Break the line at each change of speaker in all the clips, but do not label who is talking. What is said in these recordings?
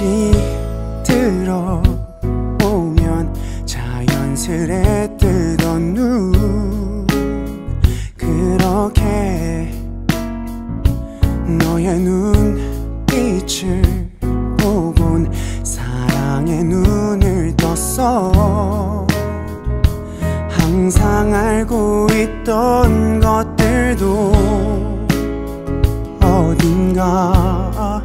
다시 들어오면 자연스레 뜨던 눈 그렇게 너의 눈빛을 보곤 사랑의 눈을 떴어. 항상 알고 있던 것들도 어딘가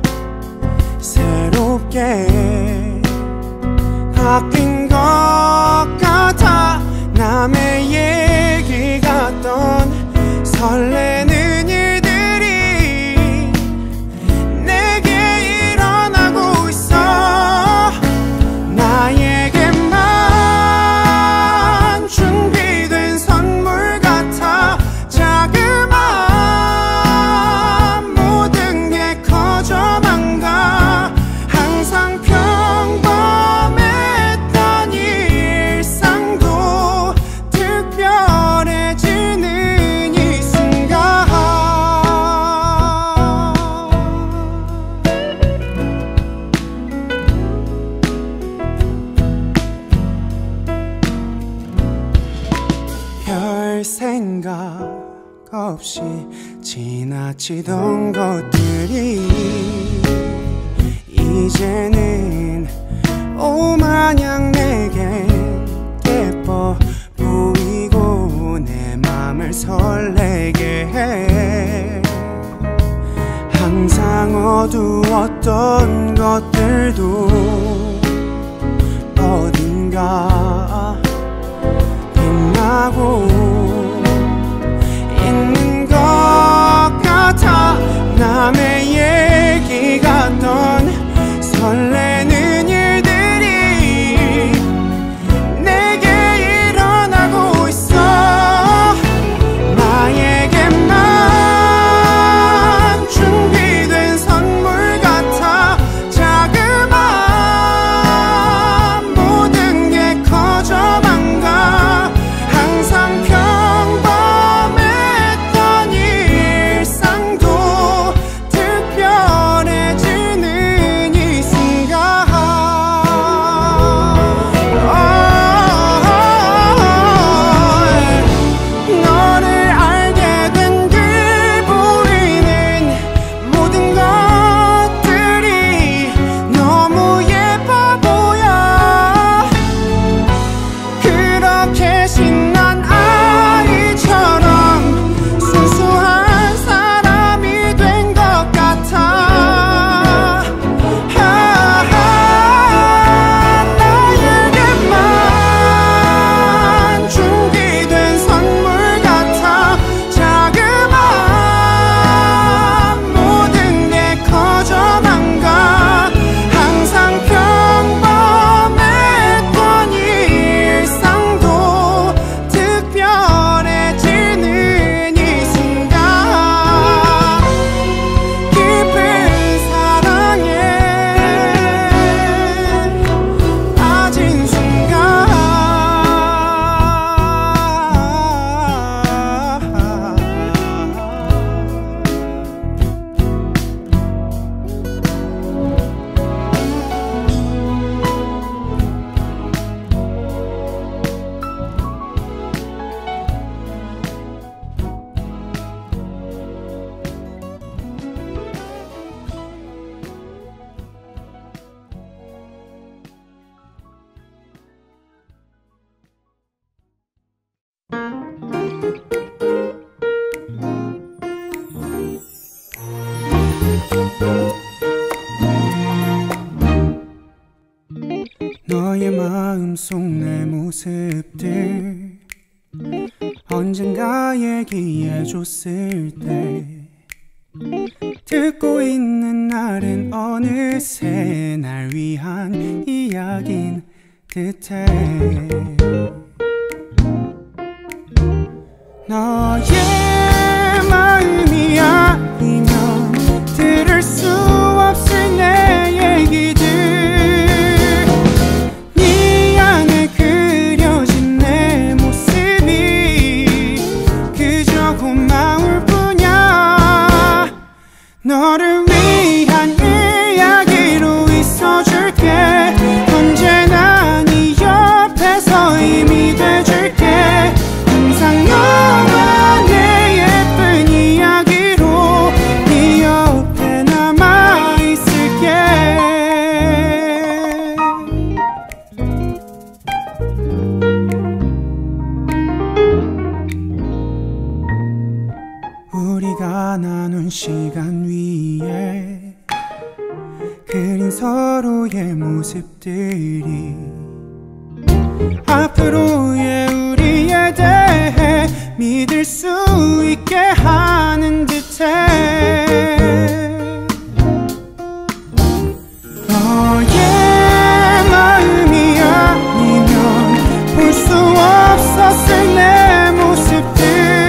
새롭게 바뀐 것 같아. 남의 얘기 같던 설레는 일들이 내게 일어나고 있어. 나에게만 준비된 선물 같아. 자그마한 모든 게 커져만 가. 항상 평범했던 일상도 특별해지는 이 순간. 별 생각 없이 지나치던 것들이 이제는 오마냥 내게 예뻐 보이고 내 맘을 설레게 해. 항상 어두웠던 것들도 어딘가 빛나고 있는 것 같아. 남의 얘기 같던 설레는 일들이 내게 일어나고 있어. 나에게만 준비된 선물 같아. 자그마한 모든 게 커져만 가. 항상 평범했던 일상도 특별해지는 이 순간. 너를 알게 된 그 보이는 모든 것들이 너무 예뻐 보여. 그렇게 신난 아이처럼 순수한 사람이 된 것 같아. 나에게만 준비된 선물 같아. 자그마한 모든 게 커져만 가. 항상 평범했던 일상도 특별해지는 이 순간. 깊은 사랑에 빠진 순간. 너의 마음속 내 모습들 언젠가 얘기해줬을 때 듣고 있는 날은 어느새 날 위한 이야기인 듯해. 너의 마음이 아니면 들을 수 없을 내 얘기들. 네 안에 그려진 내 모습이 그저 고마울 뿐이야. 너를 위한 이야기로 있어줘. 앞으로의 모습들이 앞으로의 우리에 대해 믿을 수 있게 하는 듯해. 너의 마음이 아니면 볼 수 없었을 내 모습들,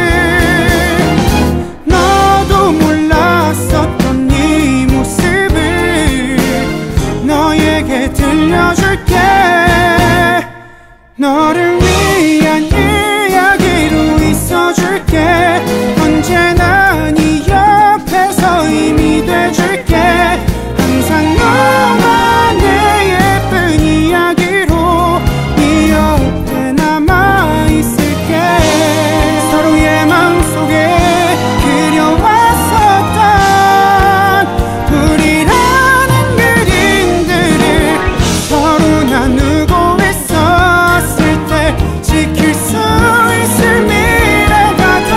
너도 몰랐었던 이 모습을 너에게 들려줄게. 너를 위한 이야기로 있어줄게. 언제나 네 옆에서 힘이 돼줄게. 항상 너와 내 예쁜 이야기로 네 옆에 남아있을게. 서로의 마음속에 그려왔었던 우리라는 그림들을 서로 나누고 있었을 때 지킬 수 있을 미래가 돼.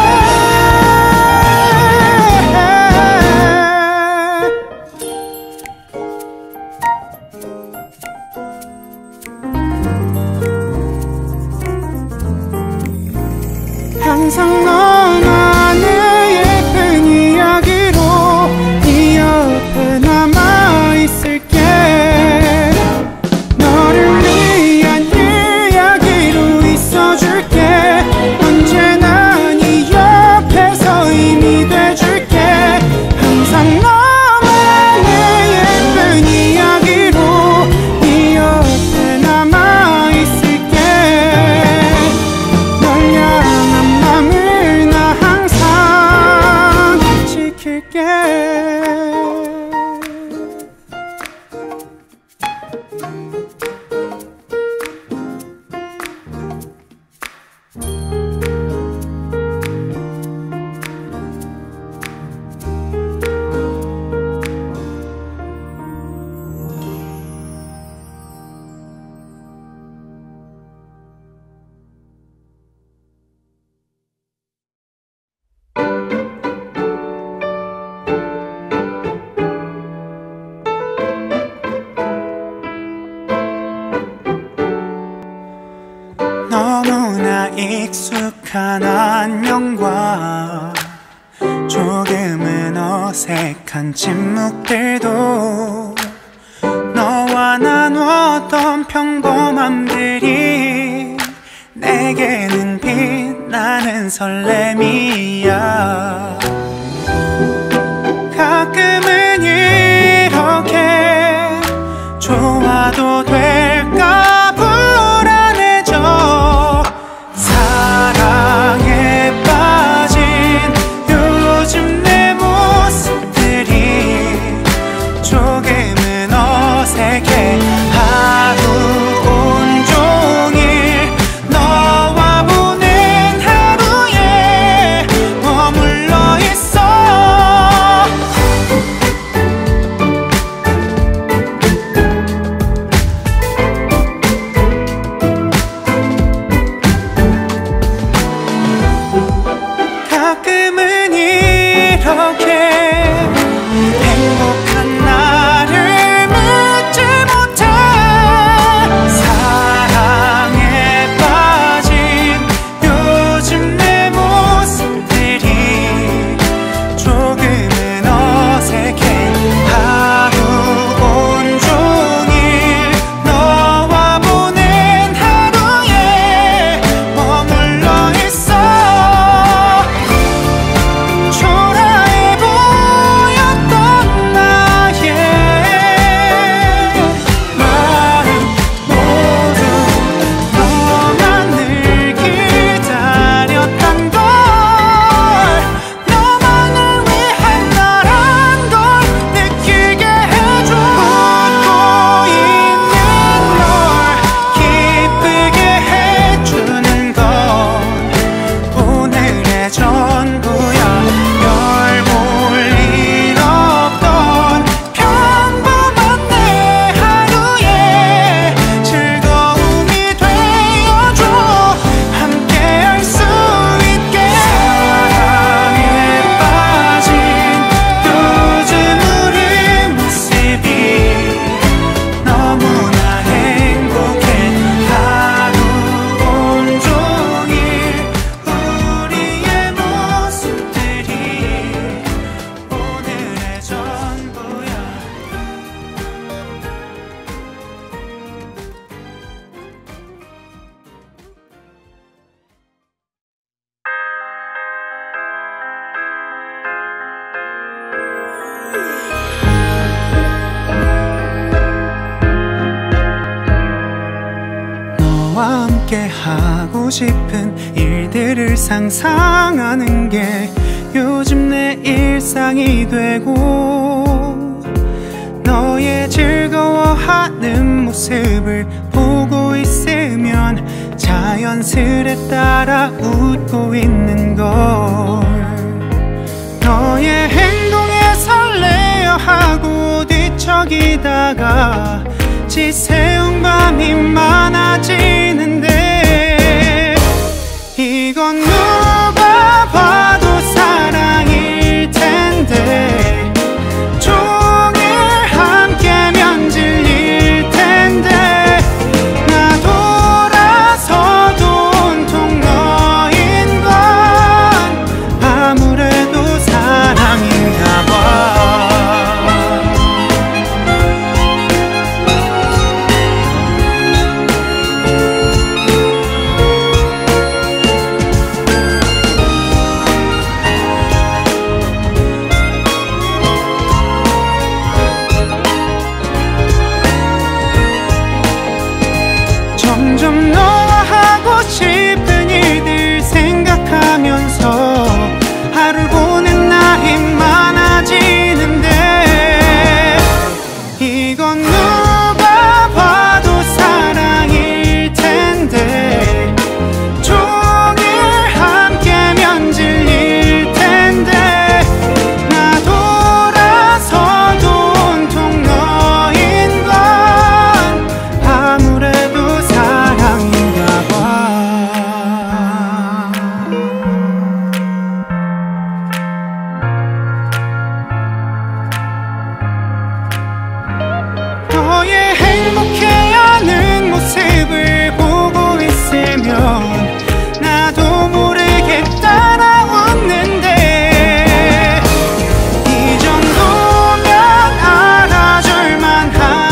항상 너와 내 예쁜 이야기로 네 옆에 남아있을게. 너를 위한 이야기로 있어줄게. 언제나 네 옆에서 힘이 돼줄게. 항상 너와 내 예쁜 이야기로 네 옆에 남아있을게. 널 향한 맘을 나 항상 지킬게. 너무나 익숙한 안녕과 조금은 어색한 침묵들도 너와 나눴던 평범함들이 내게는 빛나는 설렘이야. 가끔은 이렇게 좋아도 될까 불안해져. 사랑에 빠진 요즘 내 모습들이 조금은 어색해. 하루 온종일 너와 보낸 하루에 머물러 있어. 싶은 일들을 상상하는 게 요즘 내 일상이 되고, 너의 즐거워하는 모습을 보고 있으면 자연스레 따라 웃고 있는 걸. 너의 행동에 설레어 하고 뒤척이다가 지새운 밤이 많아지는데, 이건 누가 봐도 사랑일 텐데, 종일 함께면 질릴 텐데, 나 돌아서도 온통 너인 건 아무래도 사랑인가 봐. 점점 너와 하고 싶은 일들 생각하면서 하루를 보낸 날이 많아지는데, 이건 누가 봐도 사랑일 텐데, 종일 함께면 질릴 텐데, 나 돌아서도 온통 너인 건 아무래도 사랑인가 봐. 너의 행복해하는 모습을 보고 있으면 나도 모르게 따라 웃는데, 이 정도면 알아줄만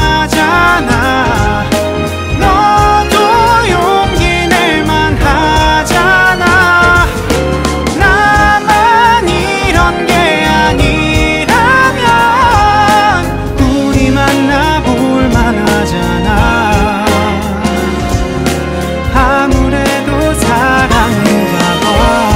하잖아. 너도 용기 낼만 하잖아. 나만 이런 게 아니라면 우리 만나볼만 하잖아. 아무래도 사랑인가 봐.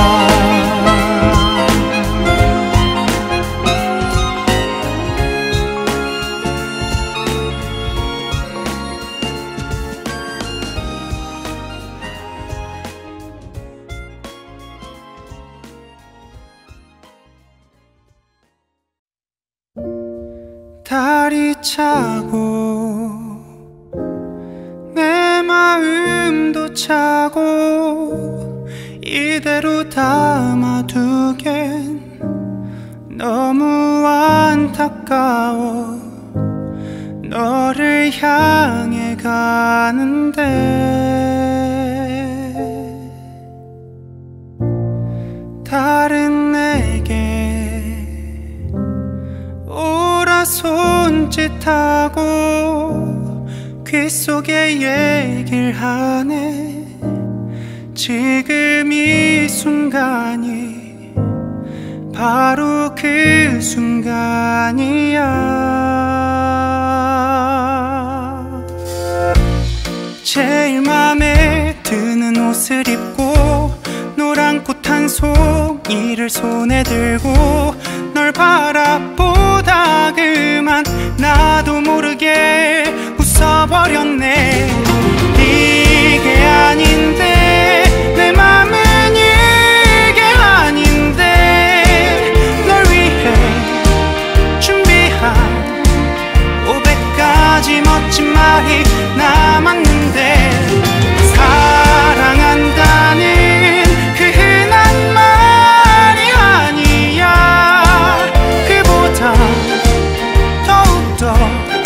달이 차고 내 마음도 차고 이대로 담아두겐 너무 안타까워. 너를 향해 가는데 다른 내게 오라 손짓하고 귓속에 얘기를 하네. 지금 이 순간이 바로 그 순간이야. 제일 맘에 드는 옷을 입고 노란 꽃 한 송이를 손에 들고 널 바라보다 그만 나도 모르게 웃어버렸네. 이게 아닌데 내 맘은 이게 아닌데, 널 위해 준비한 500가지 멋진 말이 남았는데, 사랑한다는 그 흔한 말이 아니야. 그보다 더욱더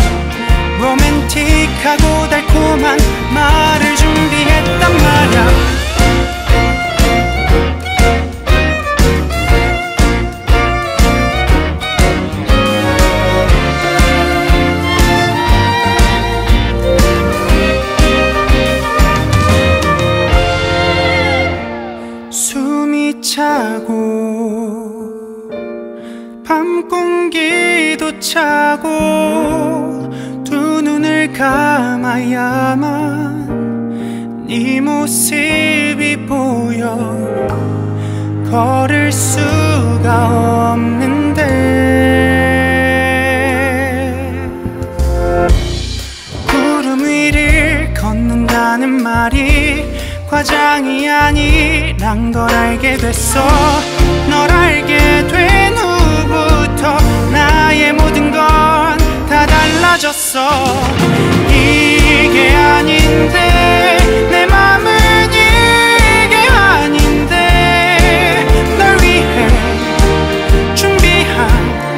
로맨틱하고 달콤한 말을 준비했단 말야. 숨이 차고 밤 공기도 차고 두 눈을 감아야만 네 모습이 보여 걸을 수가 없는데 구름 위를 걷는다는 말이 과장이 아니란 걸 알게 됐어. 널 알게 된 후부터 나의 모든 건 다 달라졌어. 이게 아닌데 내 맘은 이게 아닌데 널 위해 준비한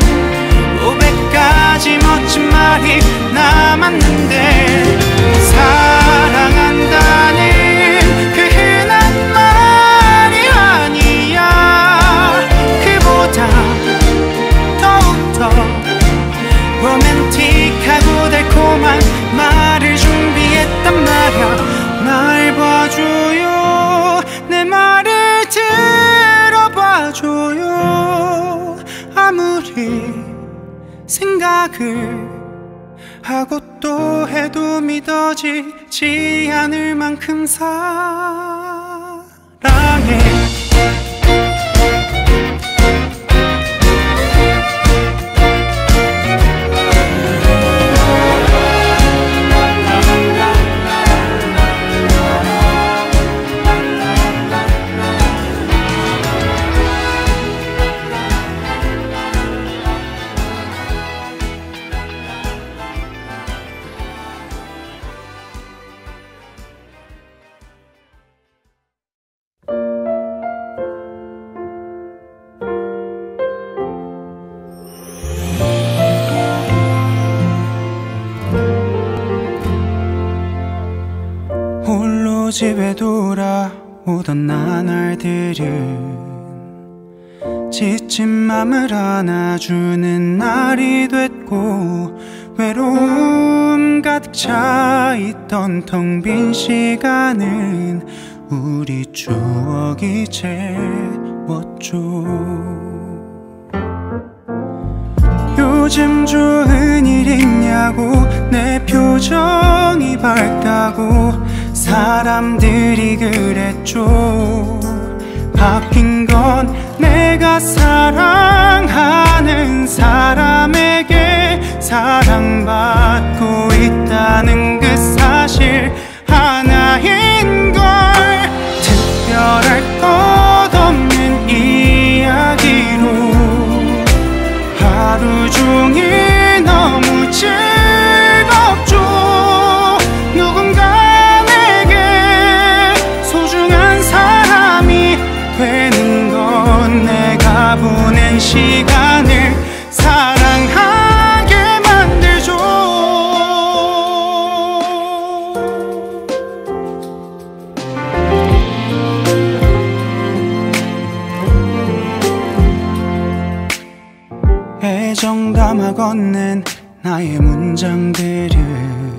500가지 멋진 말이 남았는데 사랑한다는 그 흔한 말이 아니야. 그보다 더욱더 로맨틱하고 달콤한 말을 준비했단 말야. 날 봐줘요, 내 말을 들어봐줘요. 아무리 생각을 하고 또 해도 믿어지지 않을 만큼 사랑해. 홀로 집에 돌아오던 나날들은 지친 맘을 안아주는 날이 됐고 외로움 가득 차있던 텅 빈 시간은 우리 추억이 채웠죠. 요즘 좋은 일 있냐고 내 표정이 밝다고 사람들이 그랬죠. 바뀐 건 내가 사랑하는 사람에게 사랑받고 있다는 그 사실 하나인걸. 특별할 것 없는 이야기로 하루 종일 너무 즐겁죠. 누군가 내게 소중한 사람이 되는 건 내가 보낸 시간을 사랑하게 만들죠. 애정 담아 건넨 나의 문장들은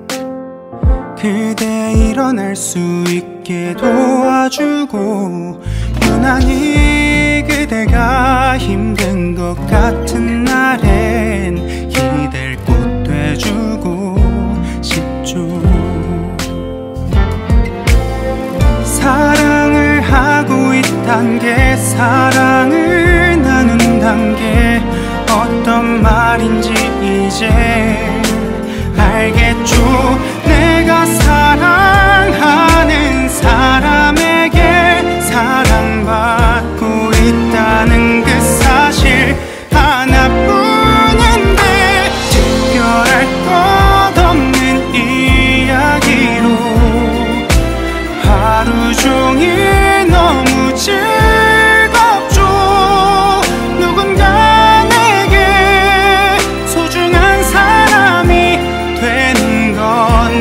그대 일어날 수 있게 도와주고 유난히 그대가 힘든 것 같은 날엔 기댈 곳 돼주고 싶죠. 사랑을 하고 있단 게 사랑을 나눈단 게 어떤 말인지 이제 알겠죠. 내가 사랑하는 사람에게 사랑받고 있다는 그 사실 하나뿐인데 특별할 것 없는 이야기로 하루 종일 너무 즐겁죠. 누군가 내게 소중한 사람이 되는 건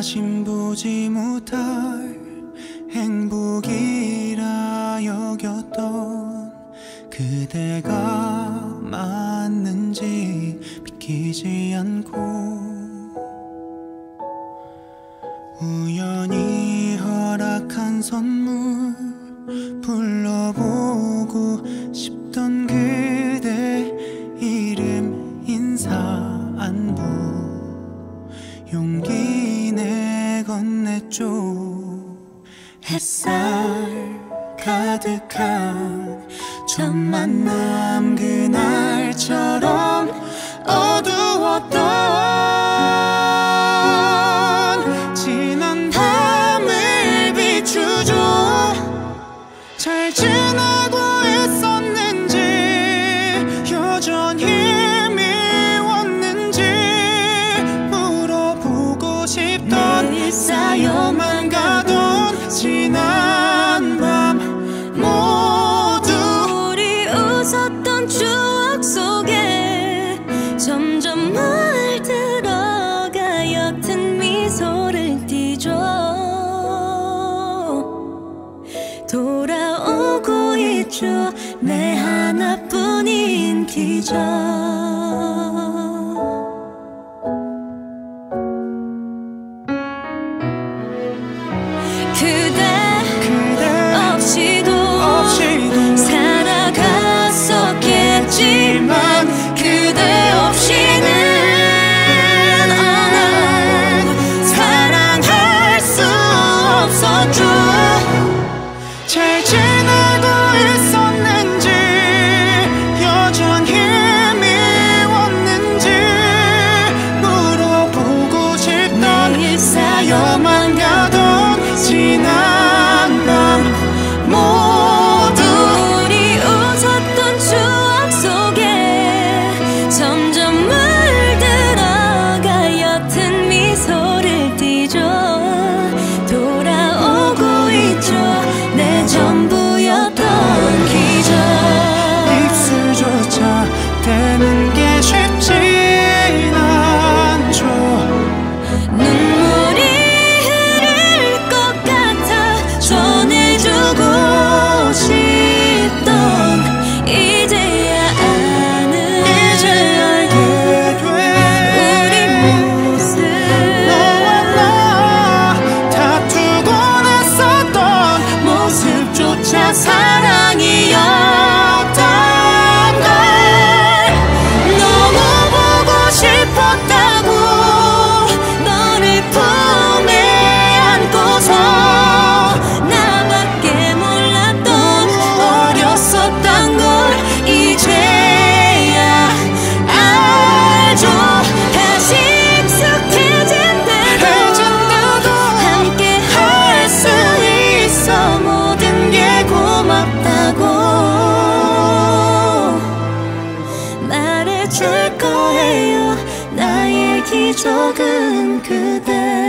다신 보지 못할 행복이라 여겼던 그대가 맞는지 믿기지 않고 우연히 허락한 선물 불러보고 싶던 그대 이름 인사 안부 용기 내 건넸죠. 햇살 가득한 첫 만남 그날처럼 어두웠던 지난 밤을 비추죠. 잘 지내고 있었는지 여전히 미웠는지 물어보고 싶던 쌓여만 가던 지난 밤 모두
우리 웃었던 추억 속에 점점 물들어가 옅은 미소를 띠죠. 돌아오고 있죠 내 하나뿐인 기적. 그대 없이도 살아갔었겠지만 그대 없이는 난 사랑할 수 없었죠.
잘 지내고 있었는지 여전히 미웠는지 물어보고 싶던 쌓여만 가던 지난 밤 모두
우리 웃었던 추억 속에 점점 물들어가 옅은 미소를 띠죠. 돌아오고 있죠 내 전부였던 기적.
입술조차 떼는 게 쉽진 않죠.
눈물이 흐를 것 같아 전해주고 싶던 이제야 아는
이제 알게 돼
우리 모습.
너와 나 다투곤 했었던 모습조차 사랑이었던 걸
너무 보고 싶었다고 너를 품에 안고서 나밖에 몰랐던 어렸었던 걸 이제야 알죠. 다시 익숙해진 대로 함께 할 수 있어 모든 게 고맙다고 말해줄 거예요. 나의 기적은 그대.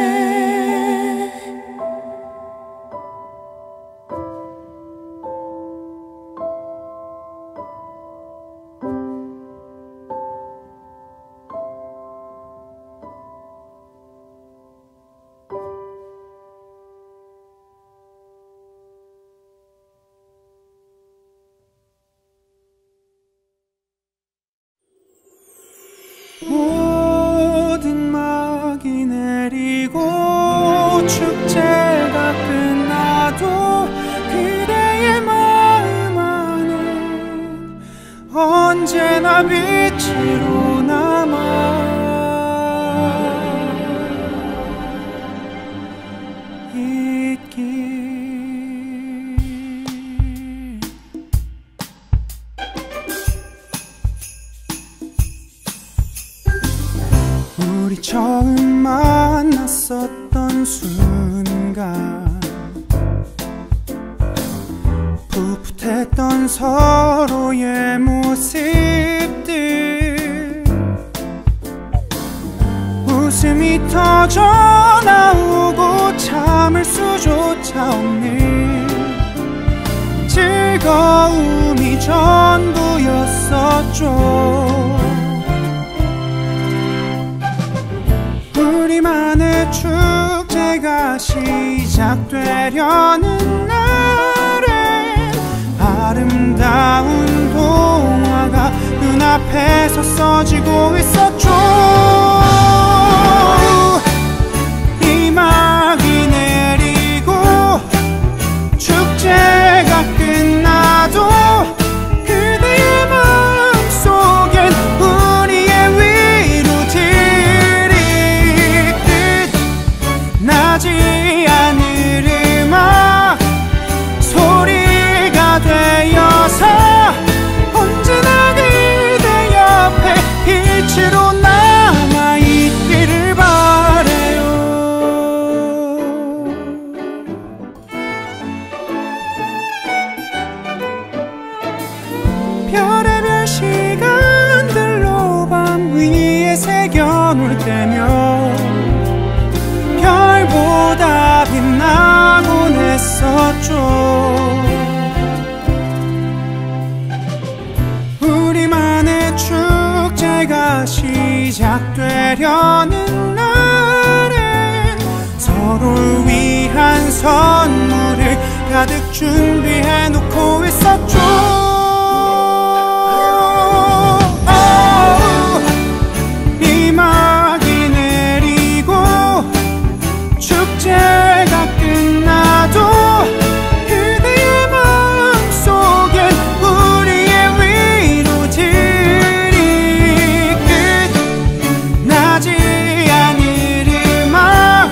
모든 막이 내리고 축제가 끝나도 그대의 마음 안에 언제나 빛으로 남아 있길. 우리 처음 만났었던 순간 풋풋했던 서로의 모습들 웃음이 터져 나오고 참을 수조차 없는 즐거움이 전부였었죠. 우리만의 축제 시작되려는 날에 아름다운 동화가 눈앞에 서서지고 있었죠. 이막이 내리고 축제가 끝나도 그대의 마음속엔 우리의 위로들이 끝나지 않을 음악 소리가 되어서 언제나 그대 옆에 빛으로 남아있기를 바래요. 별의별 시간들로 밤 위에 새겨놓을 때면 별보다 빛나곤 했었죠. 우리만의 축제가 시작되려는 날엔 서로를 위한 선물을 가득 준비해놓고 있었죠. 이막이 내리고 축제가 끝나도 그대의 마음속엔 우리의 위로들이 끝나지 않을 음악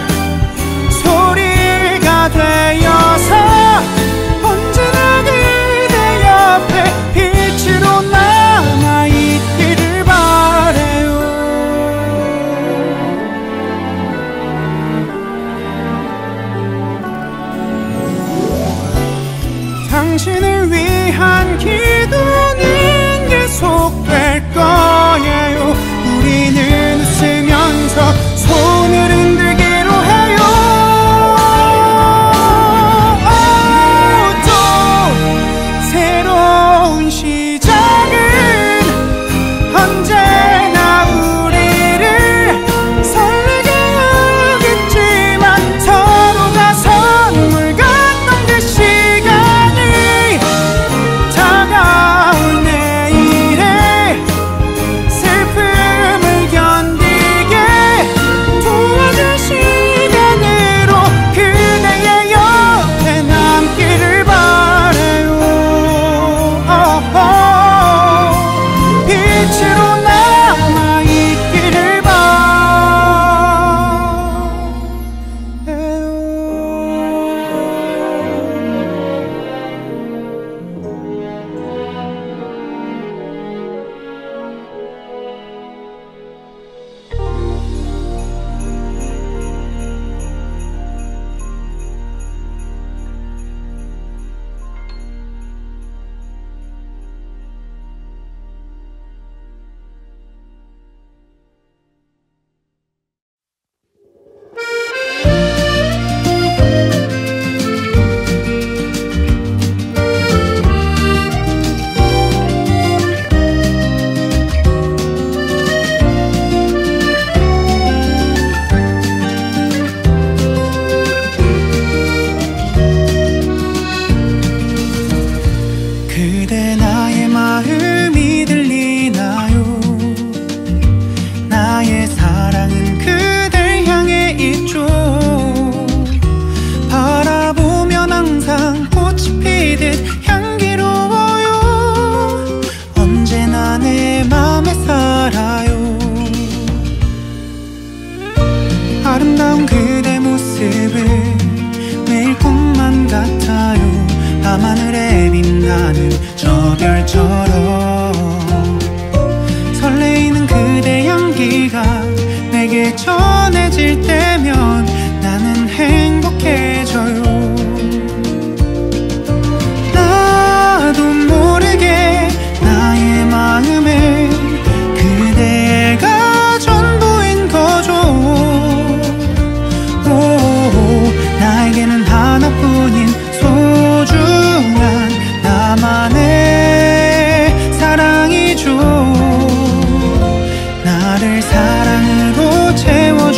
소리가 되어서 언제나 그대 옆에 빛으로 남아있기를 바래요. 당신을 위한 기도는 계속될 거예요. 우리는 웃으면서 손을 흔들기로 해요. 또 새로운 시작은 언제나 우리를 설레게 하겠지만 서로가 선물 같던 그 시간이 다가올 내일에 슬픔을 견디게 도와줄 시간으로 그대의 옆에 남기를 바래요. 빛으로 남아있기를 그대 나의 마음이 들리나요? 나의 사랑은 그댈 향해 있죠. 바라보면 항상 꽃이 피듯 향기로워요. 언제나 내 맘에 살아요. 아름다운 그대 모습을 매일 꿈만 같아요. 밤하늘에 빛나는 저 별처럼 설레이는 그대 향기가 내게 전해질 때면 나는 행복해져요. 나도 모르게 나의 마음에 그대가 전부인 거죠. 나에게는 하나뿐인 소중한 나만의 사랑이죠. 나를 사랑으로 채워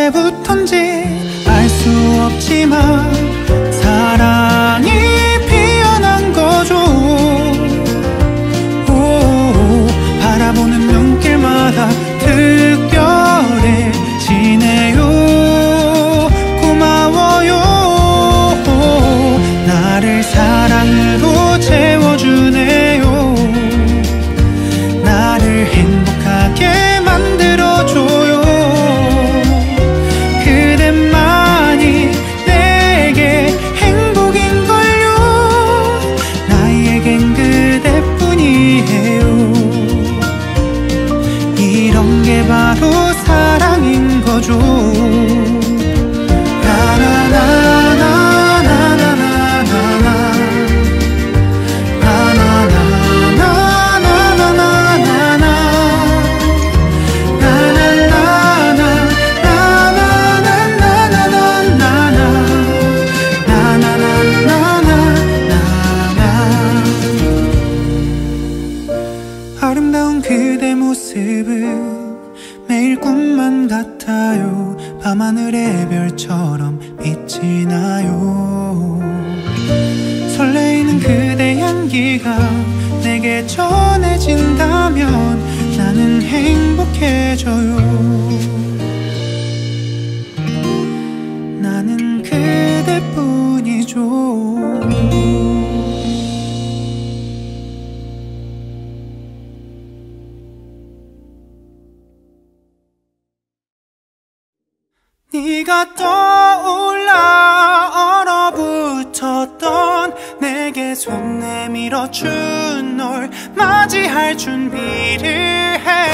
언제부턴지 알 수 없지만 사랑이 피어난 거죠. 오, 바라보는 눈길마다 특별해지네요. 고마워요. 나를 사랑으로 채워주네요. 나를 행복하게 만들어줘요. 그대만이 내게 행복인걸요. 나에겐 그대뿐이에요. 이런 게 바로 사랑인 거죠. 아름다운 그대 모습은 매일 꿈만 같아요. 밤하늘의 별처럼 빛이 나요. 설레이는 그대 향기가 내게 전해진다면 나는 행복해져요. 나는 그대뿐이죠. 네가 떠올라 얼어붙었던 내게 손 내밀어 준 널 맞이할 준비를 해.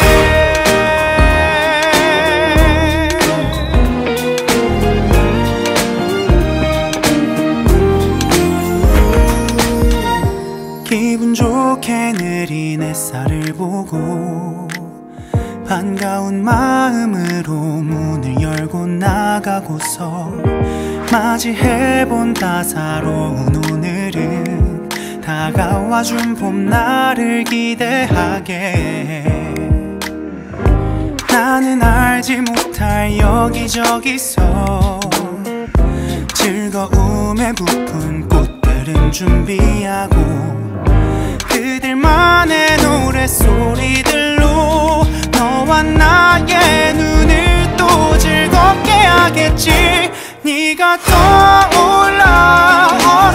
기분 좋게 느린 햇살을 보고 반가운 마음으로 문을 열고 나가고서 맞이해본 따사로운 오늘은 다가와준 봄날을 기대하게 해. 나는 알지 못할 여기저기서 즐거움에 부푼 꽃들은 준비하고 그들만의 노랫소리들로 너와 나의 눈을 또 즐겁게 하겠지. 네가 떠올라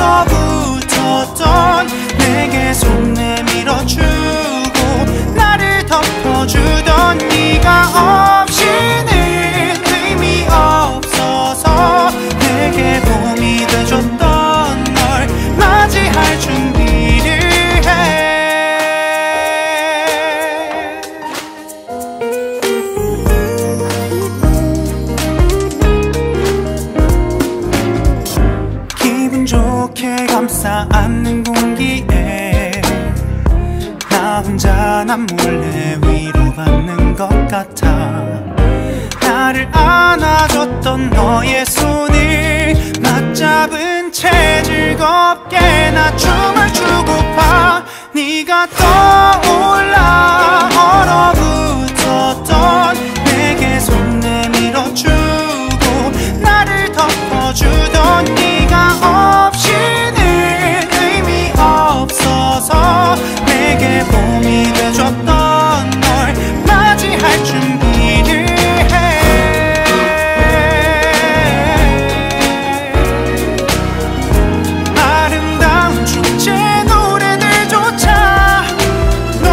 얼어붙었던 내게 손 내밀어주고 나를 덮어주던 네가 없이는 의미 없어서 내게 봄이 돼줬던 널 맞이할 준비를 해. 좋게 감싸 안는 공기에 나 혼자 난 몰래 위로받는 것 같아. 나를 안아줬던 너의 손을 맞잡은 채 즐겁게 나 춤을 추고파. 네가 떠올라 얼어붙었던 내게 손 내밀어주고 나를 덮어주던 네가 없이는 의미 없어서 내게 봄이 돼줬던 널 맞이할 준비를 해. 아름다운 축제 노래들조차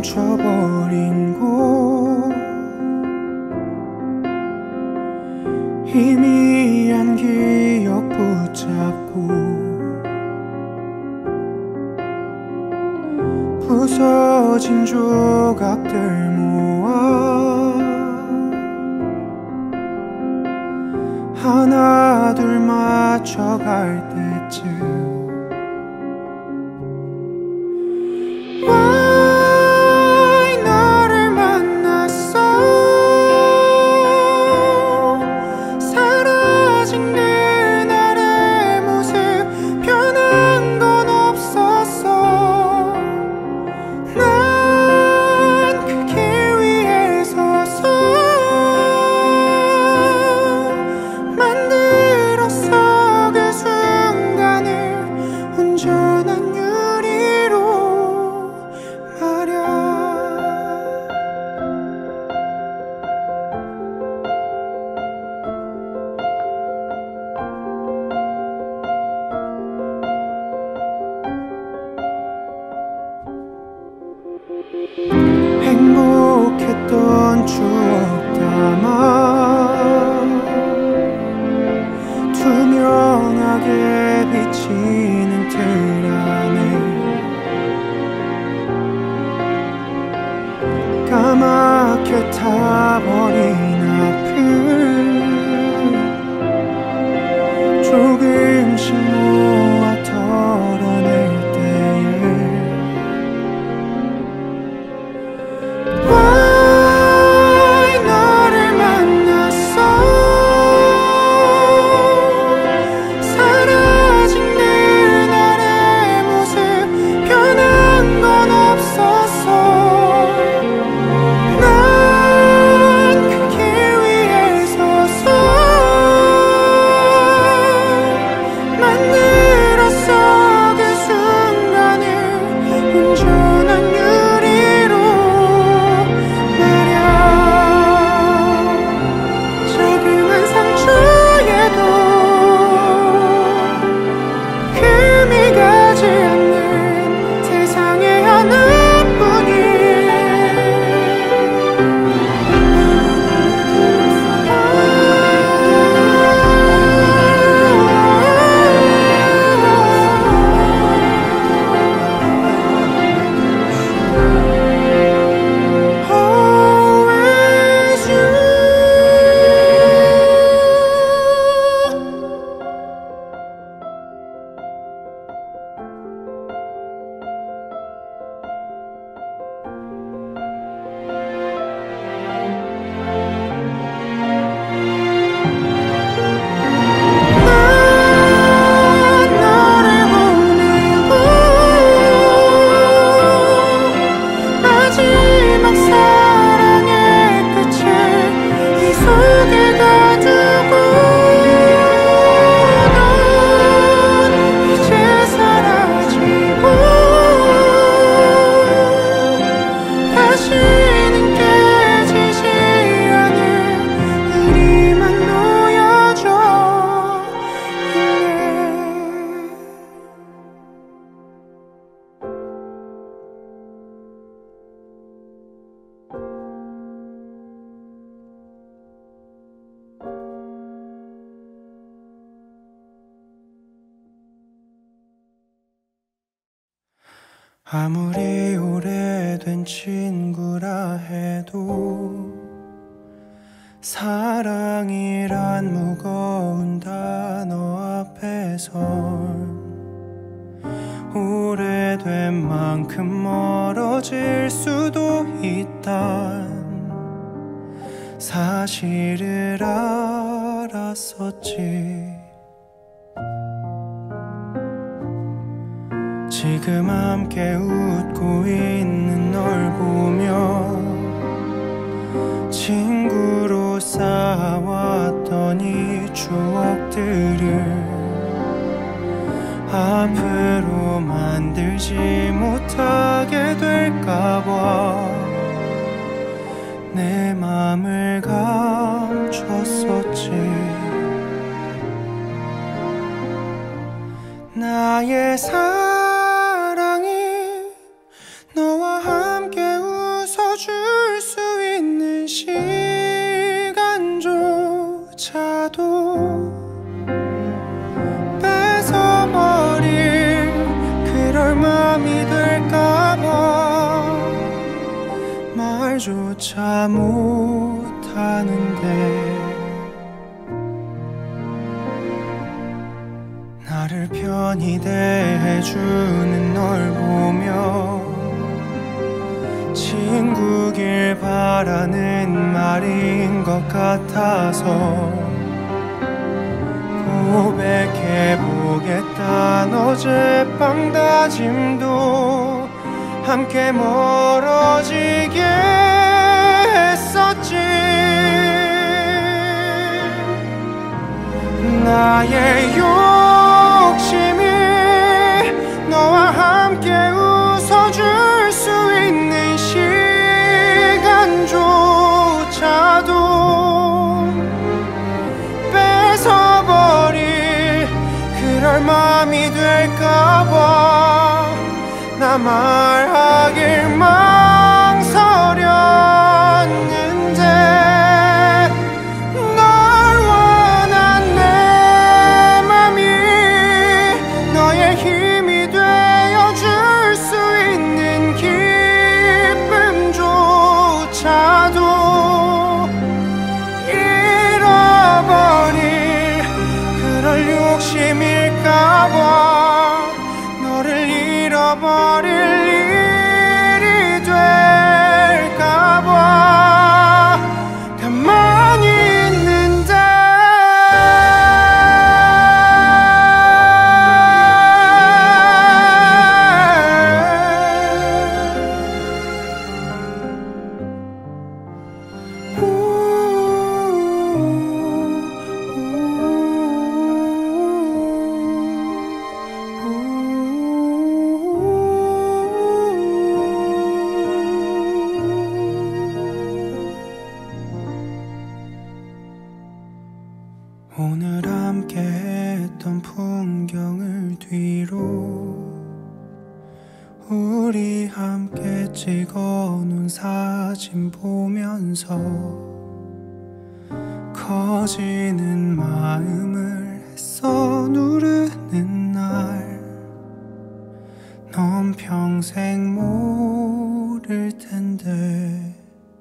멈춰버린 곳 희미한 기억 붙잡고 부서진 조각들 모아 하나 둘 맞춰갈 때쯤 행복했던 추억 담아 투명하게 비치는 틀 안에 까맣게 타버린 앞을 조금씩 모아 털어낼 아무리 오래된 친구라 해도 사랑이란 무거운 단어 앞에선 오래된 만큼 멀어질 수도 있단 사실을 알았었지. 지금 함께 웃고 있는 널 보며 친구로 쌓아왔던 이 추억들을 앞으로 만들지 못하게 될까봐 내 맘을 감췄었지. 나의 사랑이 너와 함께 것조차 못하는데 나를 편히 대해주는 널 보며 친구길 바라는 말인 것 같아서 고백해보겠단 어젯밤 다짐도 함께 멀어지게 했었지. 나의 욕심이 너와 함께 웃어줄 수 있는 시간조차도 뺏어버릴 그럴 맘이 될까봐 나 말하길 망설였는데 널 원한 내 맘이 너의 힘이 되어줄 수 있는 기쁨조차도 잃어버릴 그럴 욕심일까봐 너를 잃어버릴 일이 될까봐 가만히 있는데 오늘 함께 했던 풍경을 뒤로 우리 함께 찍어놓은 사진 보면서 커지는 마음을 애써 누르는 날 넌 평생 모를 텐데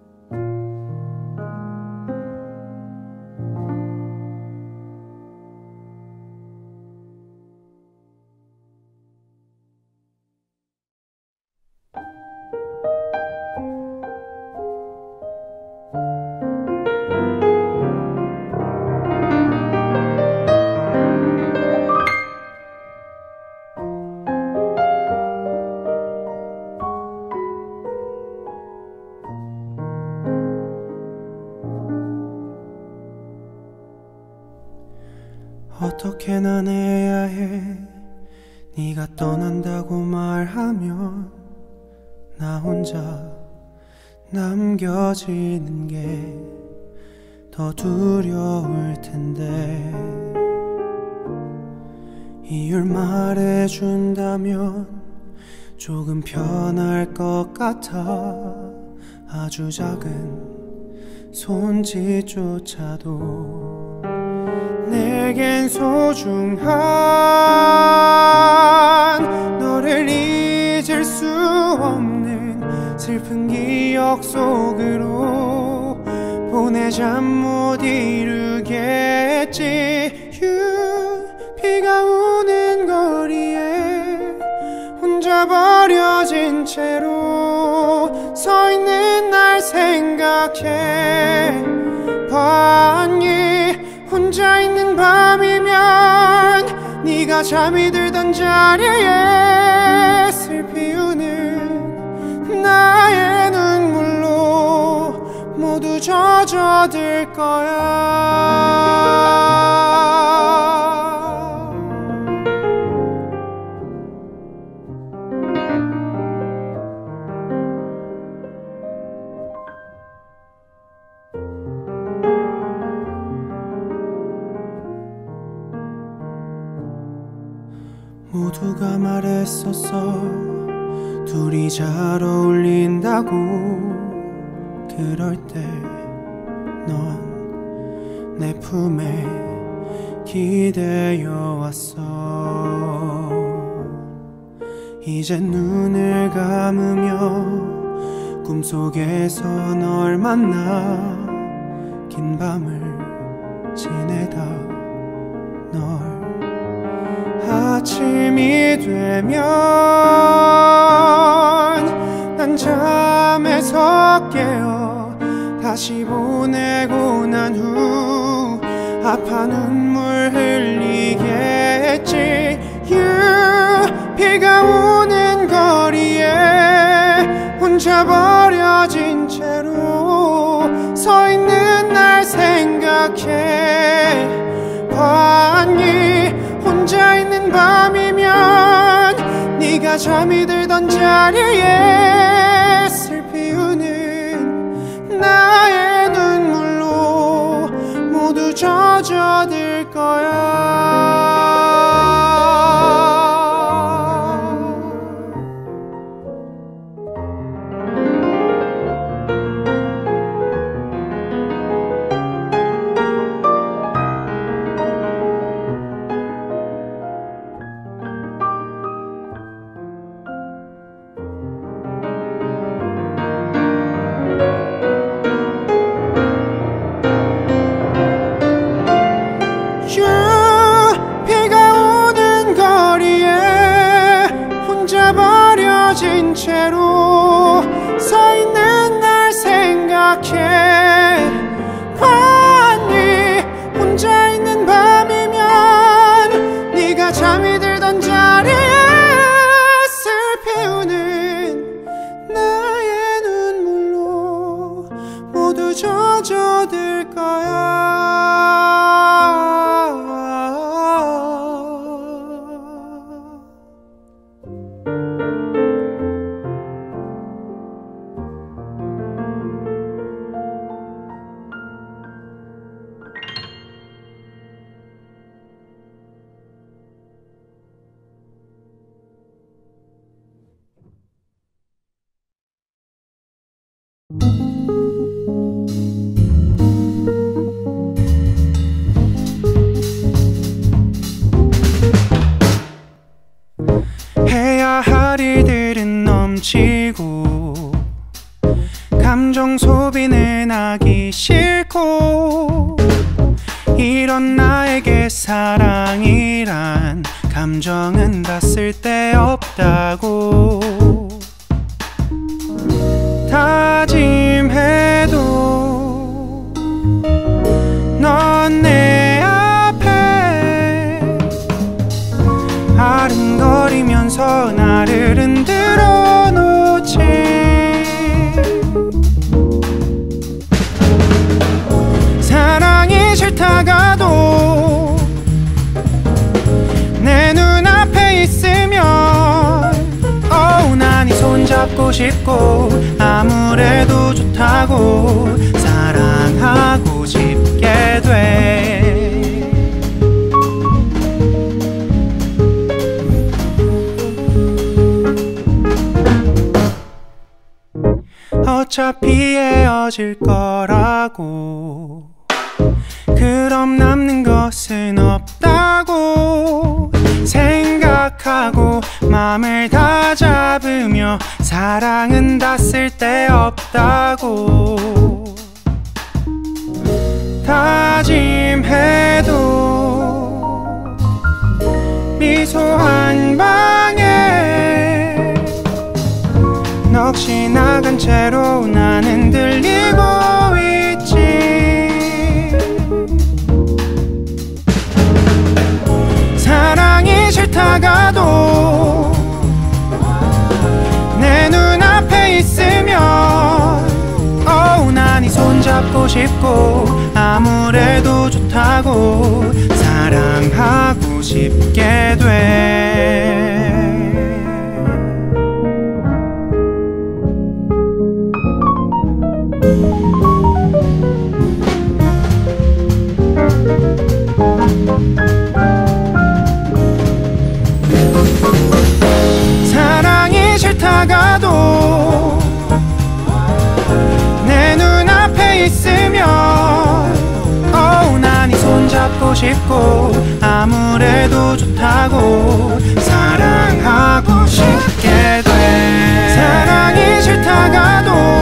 어떻게 난 해야 해 네가 떠난다고 말하면 나 혼자 남겨지는 게 더 두려울 텐데 이유를 말해준다면 조금 편할 것 같아 아주 작은 손짓조차도 내겐 소중한 너를 잊을 수 없는 슬픈 기억 속으로 보내 잠 못 이루겠지 비가 오는 거리에 혼자 버려진 채로 서 있는 날 생각해 봤니 혼자 있는 밤이면 네가 잠이 들던 자리에 슬피 우는 나의 눈물로 모두 젖어들 거야. 모두가 말했었어 둘이 잘 어울린다고 그럴 때 넌 내 품에 기대어 왔어 이제 눈을 감으며 꿈속에서 널 만나 긴 밤을 지내다 널 아침이 되면 난 잠에서 깨어 다시 보내고 난 후 아파 눈물 흘리겠지. 비가 오는 거리에 혼자 버려진 채로 서 있는 날 생각해 봤니? 혼자 있는 밤이면 네가 잠이 들던 자리에 슬피 우는 나의 눈물로 모두 젖어들 거야. 버려진 채로 서 있는 날 생각해 봤니? 혼자 있는 밤이면 네가 잠이 들던 자리에 슬피 우는 나의 눈물로 모두 젖어들 거야. 해야 할 일들은 넘치고 감정 소비는 하기 싫고 이런 나에게 사랑이란 감정은 다 쓸데없다고 다짐해도 넌 내 앞에 아른거리면서 나를 흔들어 놓지. 사랑이 싫다가도 내 눈앞에 있으면 난 네 손잡고 싶고 아무래도 좋다고 사랑하고 싶게 돼. 어차피 헤어질 거라고 그럼 남는 것은 없다고 생각하고 맘을 다 잡으며 사랑은 다 쓸데없다고 다짐해도 미소 한 방에 넋이 나간 채로 나는 들리고 있지. 사랑이 싫다가도 내 눈앞에 있으면 난 네 손잡고 싶고 아무래도 좋다고 사랑하고 싶게 돼. 사랑이 싫다가도 내 눈앞에 있으면 난 네 손잡고 싶고 아무래도 좋다고 사랑하고 싶게 돼. 사랑이 싫다가도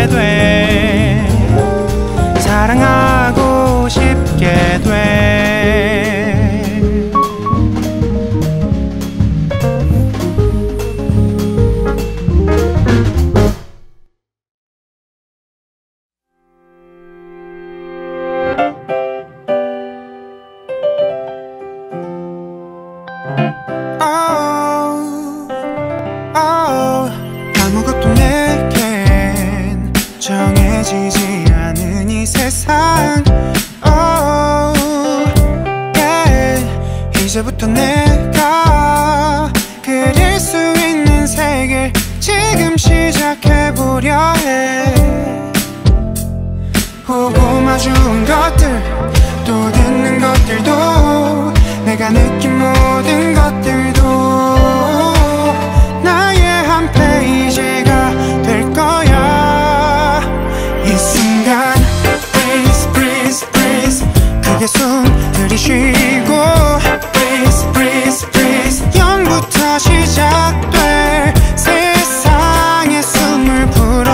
돼 사랑하고 싶게 돼 아무것도 내겐 정해지지 않은 이 세상 이제부터 내가 그릴 수 있는 세계 지금 시작해보려 해 보고 마주온 것들 또 듣는 것들도 내가 느낀 모든 것들도 나의 한 페이지가 될 거야 이 순간 breeze breeze breeze 크게 숨 들이쉬고 breeze breeze breeze 0부터 시작될 세상에 숨을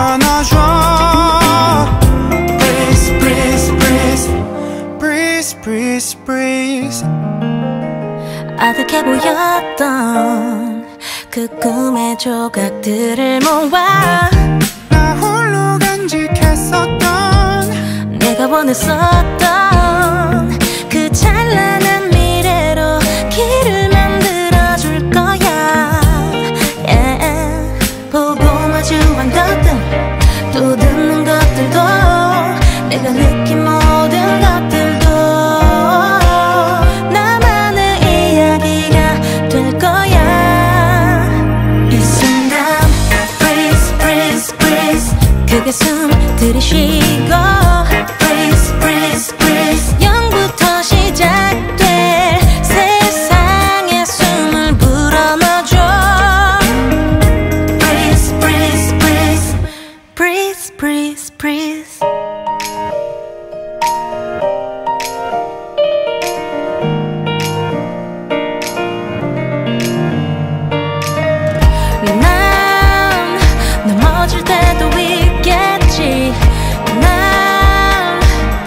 불어넣어줘 breeze breeze breeze breeze breeze breeze
아득해 보였던 그 꿈의 조각들을 모아
나 홀로 간직했었던
내가 원했었던 그 찬란한 미래로 길을 만들어줄 거야 yeah. 보고 마주한 것들 또 듣는 것들도 내가 느낀 모든 것들도 나만의 이야기가 될 거야 이 순간 breeze breeze breeze 크게 숨 들이쉬고 breeze breeze breeze 0부터 시작될 세상에 숨을 불어넣어줘 breeze breeze breeze breeze breeze breeze 난 넘어질 때도 있겠지 난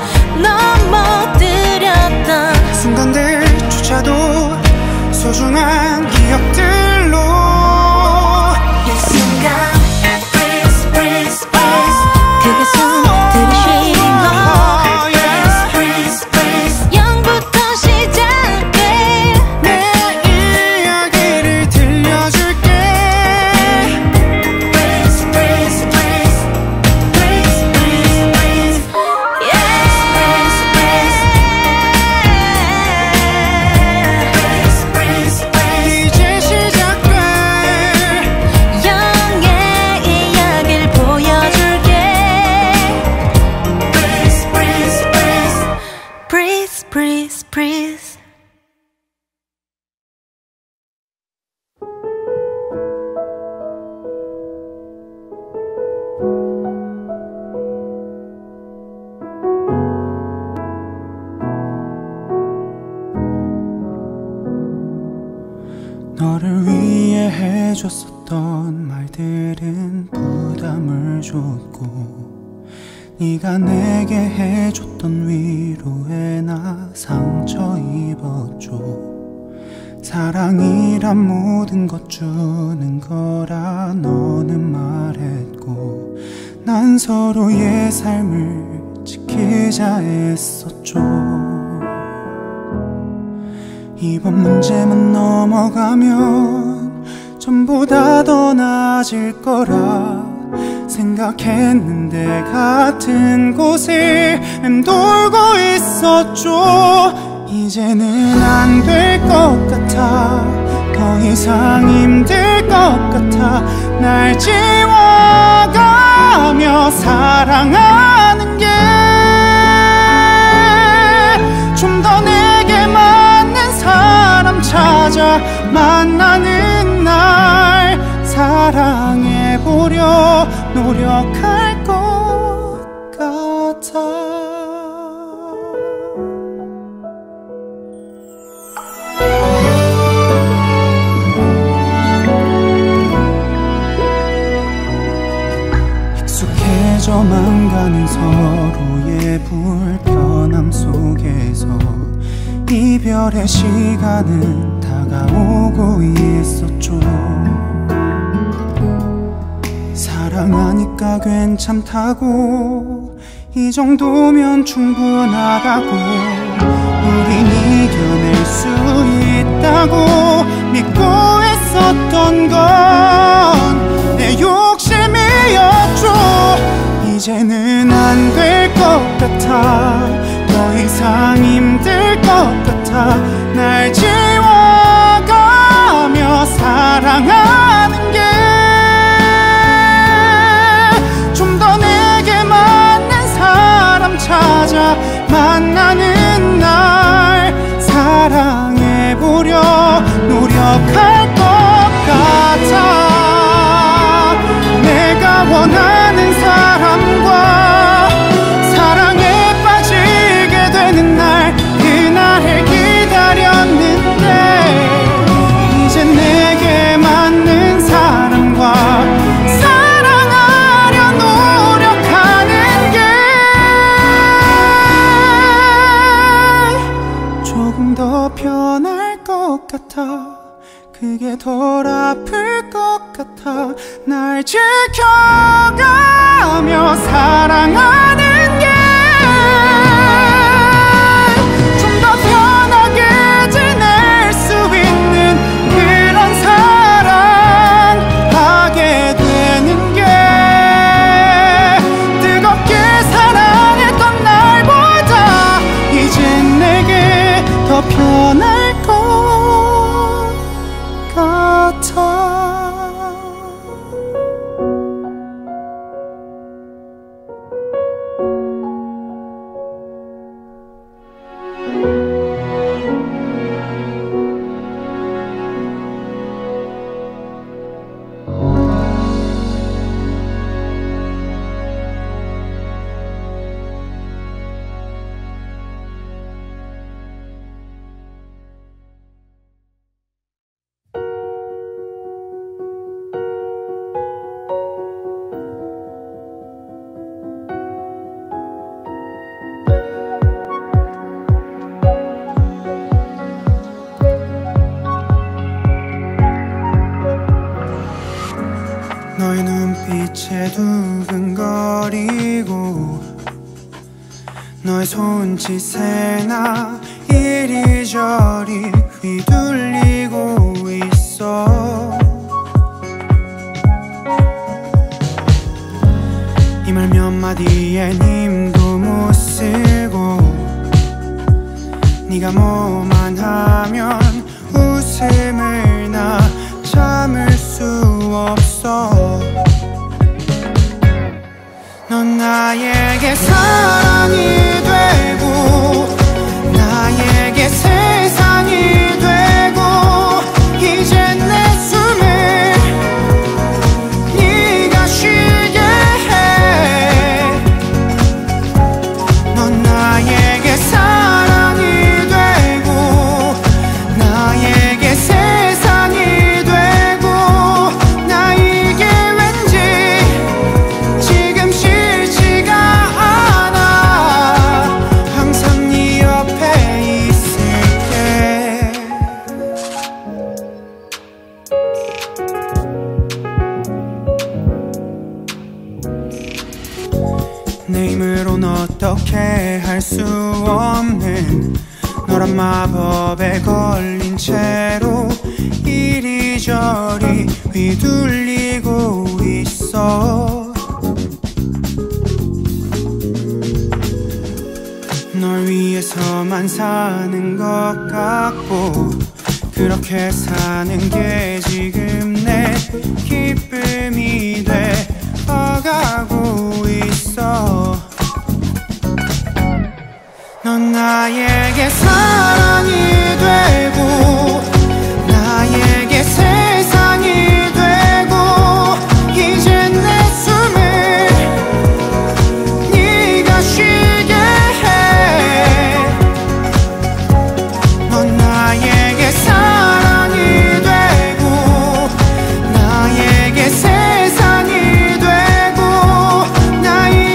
넘어뜨렸던
순간들조차도 소중한 기억들로
이 순간 breeze breeze breeze 크게 숨 들이쉬고 breeze breeze breeze 0부터 시작돼
내 이야기를 들려줄게
breeze breeze breeze breeze breeze breeze yeah breeze breeze breeze breeze
이제 시작돼
영의 이야기를 보여줄게 breeze breeze breeze breeze breeze breeze
너를 위해 해줬었던 말들은 부담을 줬고 네가 내게 해줬던 위로에 나 상처 입었죠 사랑이란 모든 것 주는 거라 너는 말했고 난 서로의 삶을 지키자 했었죠 이번 문제만 넘어가면 전부 다 더 나아질 거라 생각했는데 같은 곳을 맴돌고 있었죠 이제는 안 될 것 같아 더 이상 힘들 것 같아 날 지워가며 사랑하는 게 좀 더 내게 맞는 사람 찾아 만나는 날 사랑해보려 노력할 것 같아 빠져만 가는 서로의 불편함 속에서 이별의 시간은 다가오고 있었죠. 사랑하니까 괜찮다고, 이 정도면 충분하다고, 우린 이겨낼 수 있다고 믿고 했었던 건 내 욕심이었죠. 이제는 안 될 것 같아, 더 이상 힘들 것 같아. 날 지워가며 사랑하는 게 좀 더 내게 맞는 사람 찾아 만나는 날 사랑해보려 노력할 것 같아. 내가 원하는 사람과 사랑에 빠지게 되는 날, 그날을 기다렸는데 이제 내게 맞는 사람과 사랑하려 노력하는 게 조금 더 편할 것 같아. 그게 덜 아플 것 같아. 날 지켜가며 사랑하는 게 좀 더 편하게 지낼 수 있는 그런 사랑하게 되는 게 뜨겁게 사랑했던 날보다 이젠 내게 더 편할 것 같아. 너의 눈빛에 두근거리고 너의 손짓에 나 이리저리 휘둘리고 있어. 이 말 몇 마디에 힘도 못 쓰고 네가 뭐만 하면 웃음을 나 참을 수 없어. 넌 나에게 사랑이 되고 나에게 세상이 되고 이제 내 숨을 네가 쉬게 해. 넌 나에게 사랑이 되고 나에게 세상이 되고 나 이게 왠지 지금 싫지가 않아. 항상 네 옆에 있을게. 내 힘으론 어떻게 할 수 없는 너란 마법에 걸린 채로 이리저리 휘둘리고 있어. 널 위해서만 사는 것 같고 그렇게 사는 게 지금 내 기쁨이 되어가고 있어. 넌 나에게 사랑이 되고 나에게 세상이 되고 이제 내 숨을 네가 쉬게 해. 넌 나에게 사랑이 되고 나에게 세상이 되고 나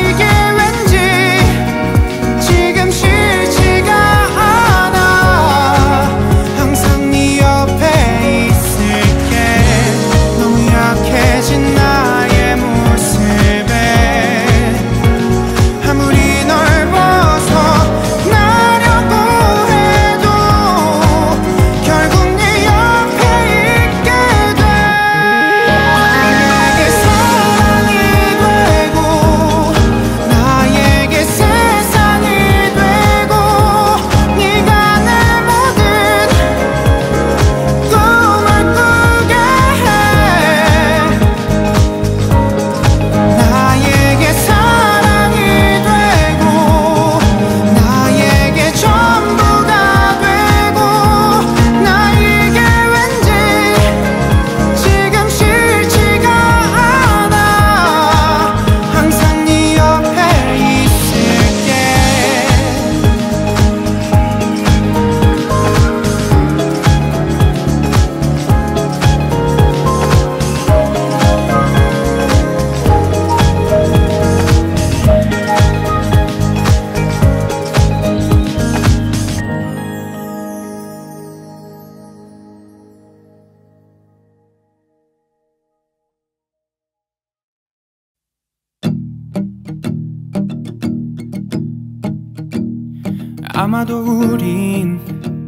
아마도 우린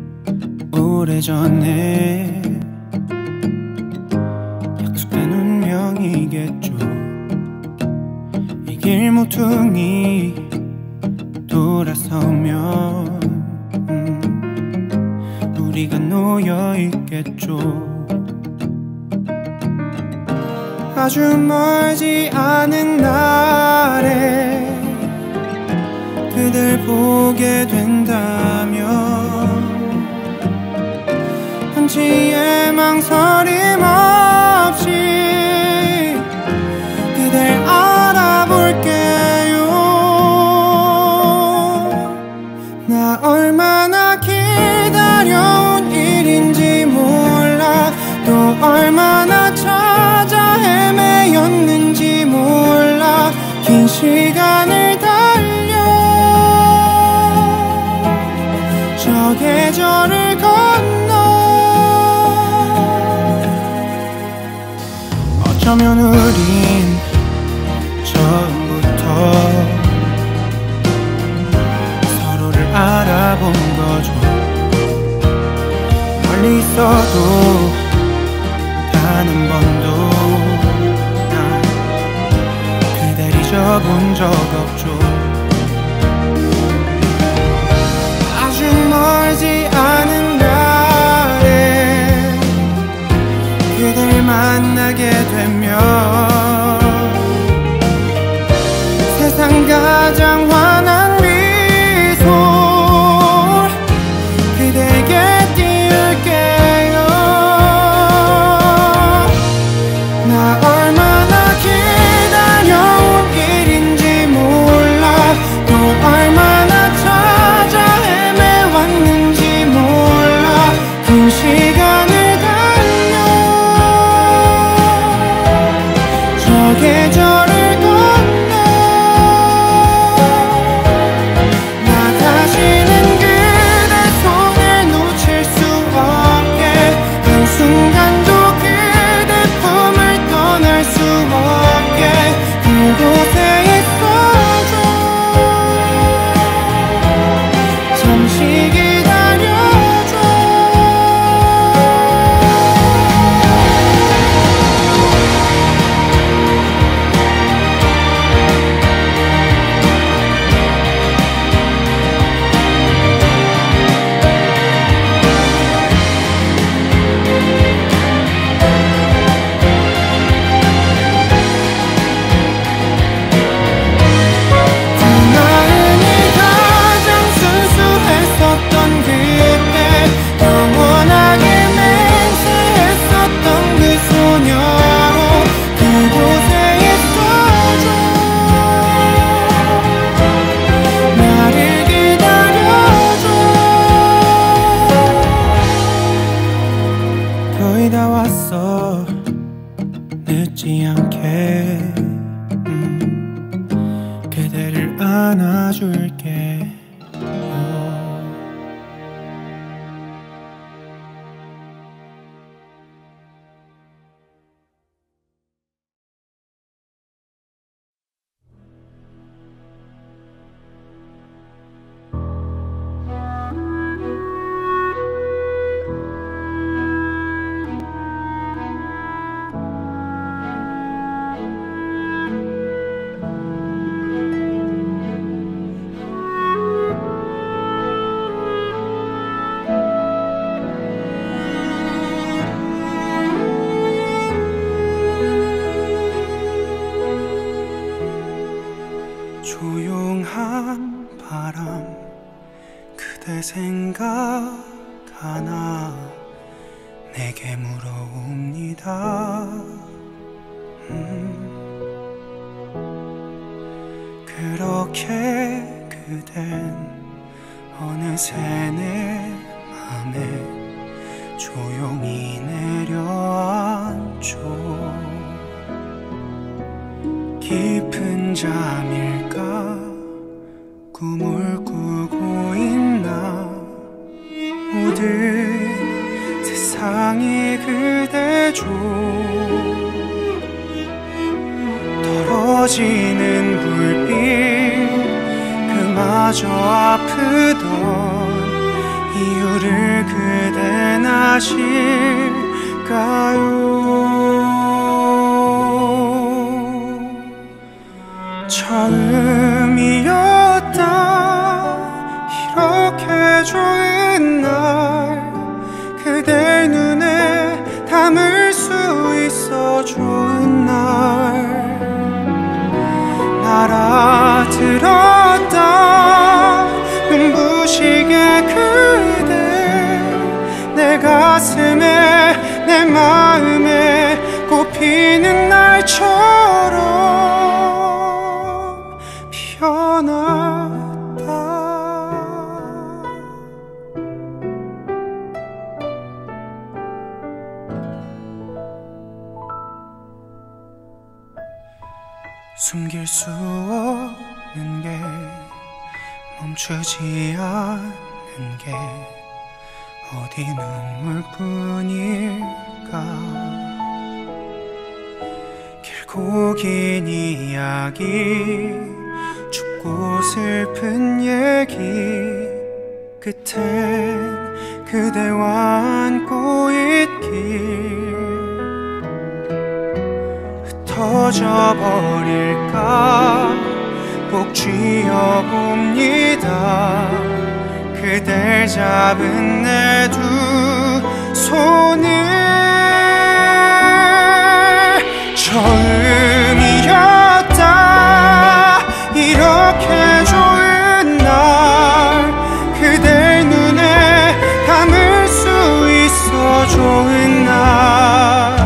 오래전에 약속된 운명이겠죠. 이 길 모퉁이 돌아서면 우리가 놓여있겠죠. 아주 멀지 않은 날에 그댈 보게 된다면 한치의 망설임 없이 그댈 알아볼게요. 나 얼마나 기다려온 일인지 몰라. 또 얼마나 찾아 헤매였는지 몰라. 긴 시간을 달려 저 계절을 건너 어쩌면 우린 처음부터 서로를 알아본 거죠. 멀리 있어도 단 한 번도 난 그댈 잊어본 적 없죠. 아주 멀지 않은 날에 그댈 만나게 되면 세상 가장 환한 미소 그대에게 띄울게요. 나 얼마나 기다려온 일인지 몰라. 또 얼마나 찾아 헤매왔는지 몰라. 긴 시간을 달려 저 계절을 건너 나 다시는 그대 손을 놓칠 수 없게 한순간도 그대 품을 떠날 수 없게 그곳에 있어줘. 잠시 기다려줘. 두 마음이 가장 순수했었던 그때 영원하게 맹세했었던 그 소녀로 그곳에 있어줘. 나를 기다려줘. 거의 다 왔어. 늦지 않게 그대를 안아줄게. 조용한 바람 그대 생각하나 내게 물어옵니다. 그렇게 그댄 어느새 내 맘에 조용히 내려앉죠. 깊은 잠일까 꿈을 꾸고 있나. 모든 세상이 그대죠. 떨어지는 불빛 그 맘 마저 아프던 이유를 그댄 아실까요? 처음이었다 이렇게 좋은 날 그댈 눈에 담을 수 있어 좋은 날 알아들었다 눈부시게 그대 내 가슴에 내 마음에 꽃피는 날처럼 피어났다. 숨길 수 없는 게 멈추지 않는 게 어디 눈물뿐일까. 길고 긴 이야기 춥고 슬픈 얘기 끝엔 그대와 안고 있길 흩어져 버릴까 꼭 쥐어봅니다. 그댈 잡은 내 두 손을 처음이었다 이렇게 좋은 날 그댈 눈에 담을 수 있어 좋은 날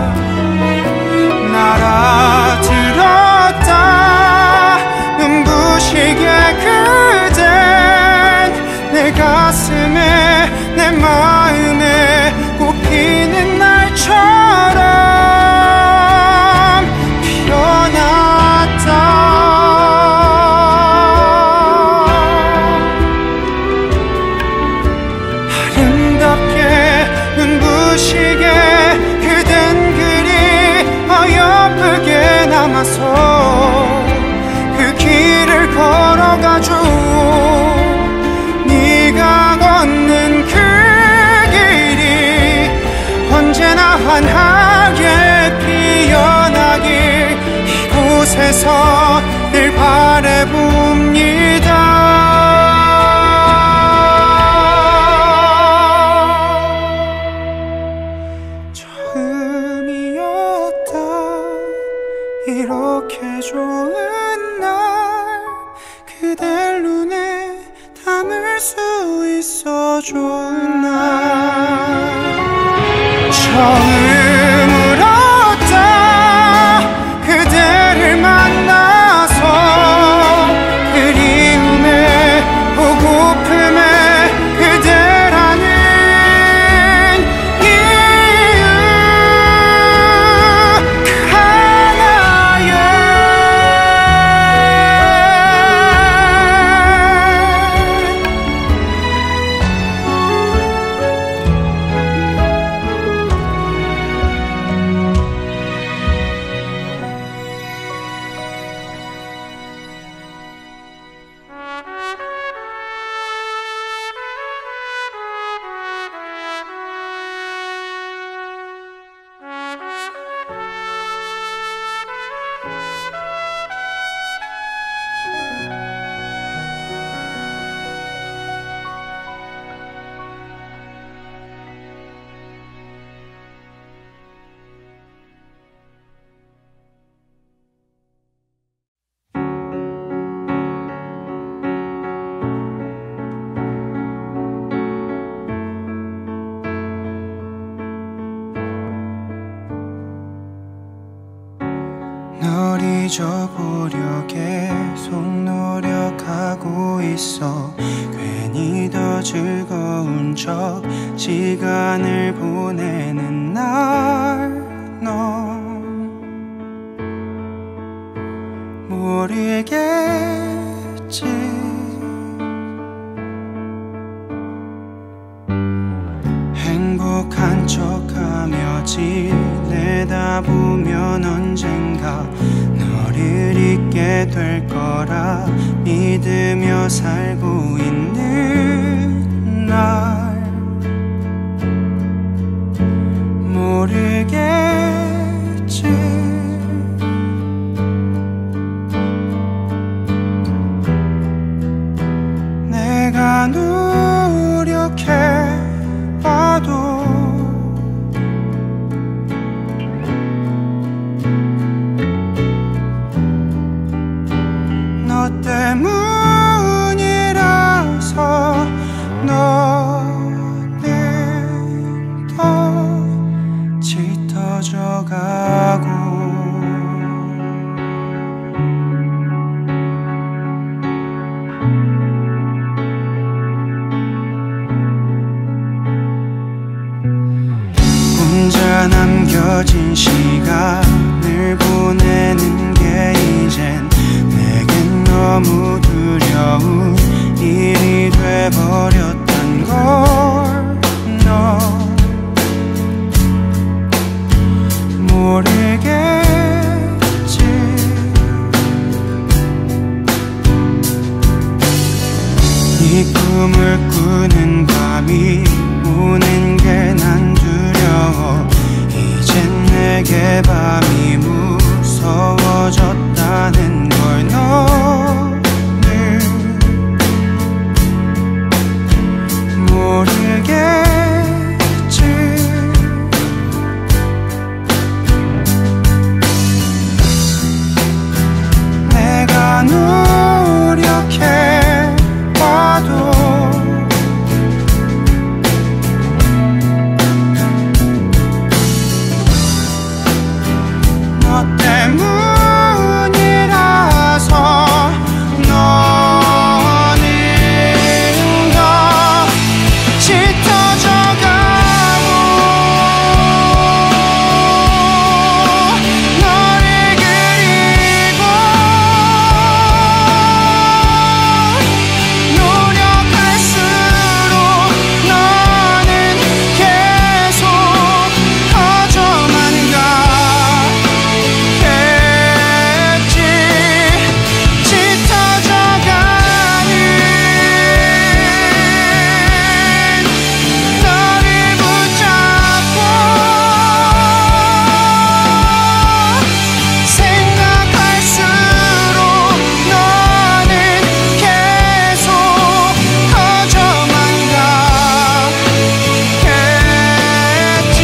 알아들었다 눈부시게 그댄 내 가슴에 내 마음에 꽃피는 날처럼 피어났다. 아름답게 눈부시게 그댄 그리 어여쁘게 남아서 그 길을 걸어가죠. 네가 걷는 그 길이 언제나 환하게 피어나길 이곳에서 늘 바라봅니다. 처음이었다 이렇게 좋은 날 그댈 눈에 담을 수 있어 좋은 날 처음 울었다 그대를 만나서 그리움에 보고픔에 그대라는 이유 그 하나에 널 잊어보려 계속 노력하고 있어 괜히 더 즐거운 척 시간을 보내는 날 넌 모르겠지 행복한 척하며 지내다 보면 언젠가 너를 잊게 되게 될 거라 믿으며 살고 있는 날 모르겠지. 내가 노력해봐도 너 때문이라서 너는 더 짙어져가고 혼자 남겨진 시간을 보내는 게 이젠 내겐 너무 두려운 일이 돼버렸단 걸 너 모르겠지. 이 꿈을 꾸는 밤이 오는 게 난 두려워. 이젠 내게 밤이 무서워졌다는 걸 너는 모르겠지. 내가 노력해봐도 너 때문이라서 너는 더 짙어져가고 너를 그리고 노력할수록 너는 계속 커져만 가겠지. 짙어져가는 너를 붙잡고 생각할수록 너는 계속 커져만 가겠지.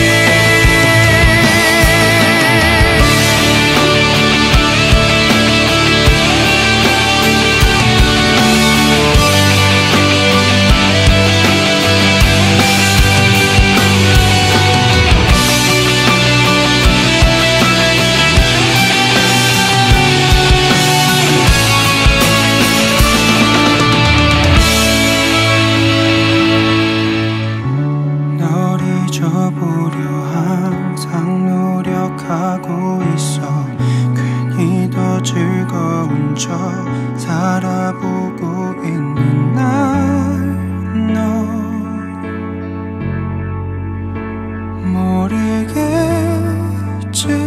널 잊어보려 항상 노력하고 있어. 괜히 더 즐거운 척 살아보고 있는 날 너 모르겠지.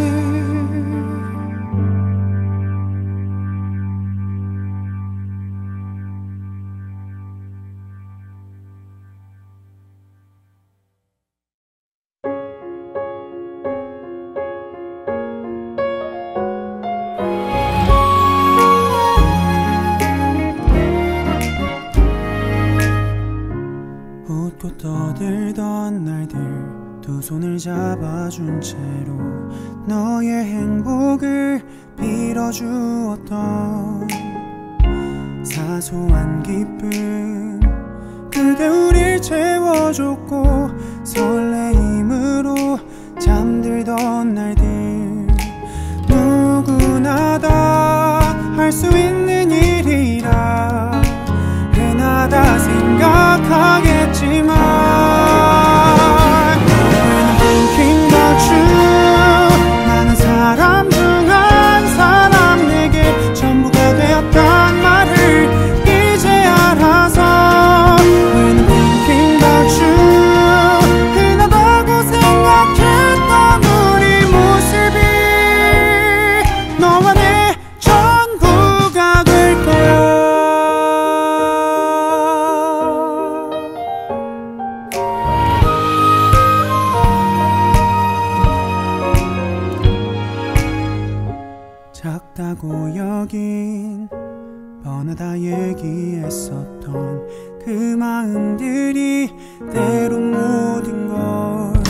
웃고 떠들던 날들 두 손을 잡아준 채로 너의 행복을 빌어주었던 사소한 기쁨 그대 우릴 채워줬고 설레임으로 잠들던 날들 누구나 다 할 수 있는 일이라 흔하다 생각하겠지만 When I'm thinking about you 많은 사람 중 한 사람 내게 전부가 되었단 말을 이제 알아서 When I'm thinking about you 흔하다고 생각했던 우리 모습이 너와 내 전부가 좋다고 여긴 뻔하다 얘기했었던 그 마음들이 때론 모든 걸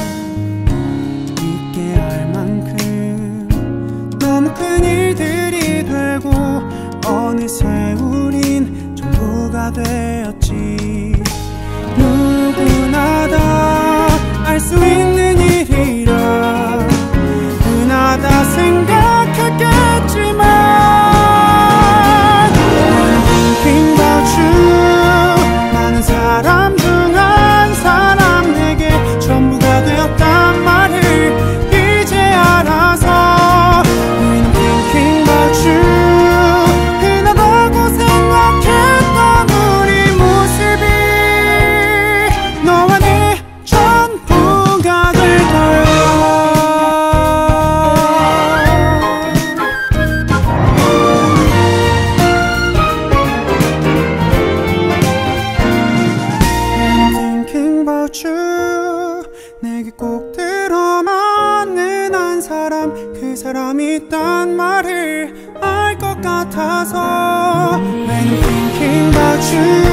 잊게 할 만큼 너무 큰 일들이 되고 어느새 우린 전부가 되었지. 누구나 다 알 수 있는 일이라 흔하다 생각했겠지만 Thinking about you 많은 사람 중 한 사람 내게 전부가 되었단 말을 이제 알아서 우리는 Thinking about you 흔하다고 생각했던 우리 모습이 너와 내 전부가 될 거야. Thinking about you 내게 꼭 들어맞는 한 사람 그 사람이 있단 말을 알 것 같아서 When I'm thinking about you